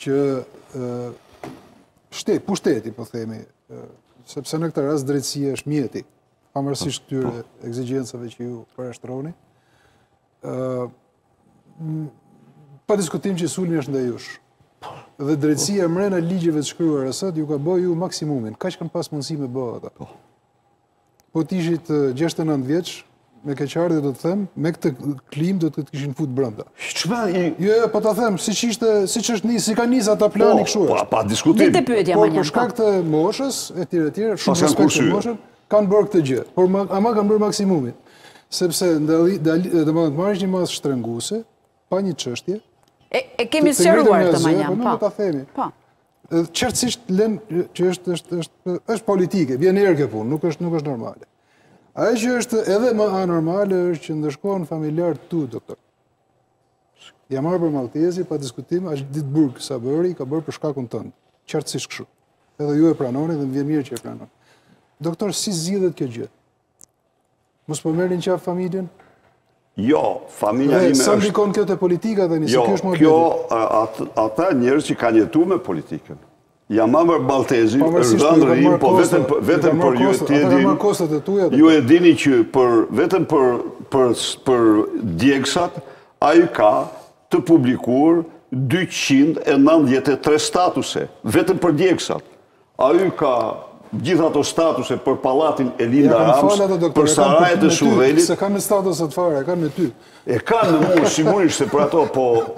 që pushteti, po themi, sepse në këtë rast drejtësia është mjeti, pavarësisht këtyre ekzigjencave që ju përshtroni. Pa diskutim që sulmi është ndaj jush. Dhe drejtësia mrena ligjeve të shkruara sot ju ka bëj ju maksimumin. Kaq kanë pas mundësi me bëj ata. Po t'ishit 69 vjeç, me keqardhje do të them, me këtë klim do të kishin fut brenda. Jo, po ta them, siç është nis, si ka nis ata plani kështu. Pa diskutim. Për shkak të moshës, etj, shumë respekt për moshën, kanë bërë këtë gjë. Por ama kanë bërë maksimumin. Sepse domethënë marrësh një masë shtrenguese, pa një çështje. E kemi sqaruar këtë manjam, po. Ta themi. Po. Qartësisht lën që është politike, vjen erë kjo punë, nuk është normale. Ajo që është edhe më anormale është që ndëshkohen familjar tu, doktor. Ja marrë për Maltezi, pa diskutim, është Ditburg sa bëri, ka bërë për shkakun tënd. Qartësisht kështu. Edhe ju e pranoni dhe më vjen mirë që e pranoni. Doktor, si zgjidhet kjo gjë? Mos po merrin qaf familjen? Jo, familja ime është... Sa ndikon kjo te politika dhe Jo, kjo, ata njerëz që kanë jetu me politikën. Ja mamër Maltezi, është rrim, po vetëm për ju ju e dini që vetëm për djegsat, a ju ka të publikuar 293 statuse, vetëm për djegsat. A ju ka gjitha ato statuse për palatin Elinda Rams, për sarajet e Shuvelit. Se kanë me statuset fare, e kanë me ty. E kanë me mu, sigurisht se për ato,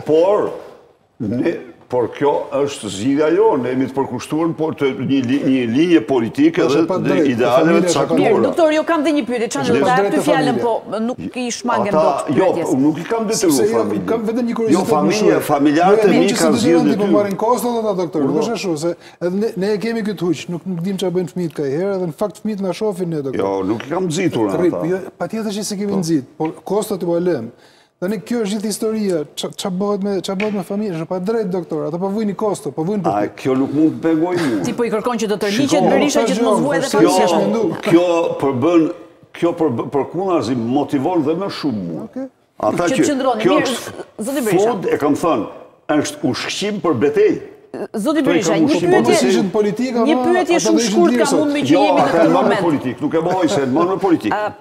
por kjo është zgjidhja jonë, ne jemi të përkushtuar për një linje politike dhe idealeve të caktuara. Mirë, doktor, jo kam dhe një pyetje, çfarë do ta jap të fjalën, po nuk i shmangen dot pyetjes. Jo, nuk i kam detyruar familjen. Kam vetëm një kuriozitet. Jo, familjarët e mi kanë zgjedhur po marrin kostot ata doktor, nuk është ashtu se edhe ne e kemi këtë huq, nuk dim çfarë bëjnë fëmijët ka herë, dhe në fakt fëmijët na shohin ne doktor. Jo, nuk i kam nxitur ata. Patjetër që se kemi nxit, por kostot u lëm. Tani kjo është gjithë historia, ç'a bëhet me familjen, është pa drejt doktor, ata po vujnë kosto, po vujnë për. Kjo nuk mund të pengoj mua. Ti po i kërkon që do të rriqet Berisha që të mos vuajë edhe familja. Kjo përkundazi motivon dhe më shumë mua. Ata që kjo është fond, e kam thënë, është ushqim për betejë. Zoti Berisha, një pyetje shumë shkurt ka mund me që jemi në këtë moment. Nuk e bëj se në politikë.